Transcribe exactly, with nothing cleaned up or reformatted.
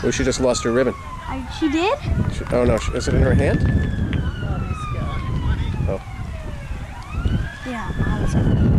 Oh, she just lost her ribbon. I, she did? She, oh no, she, is it in her hand? Yeah.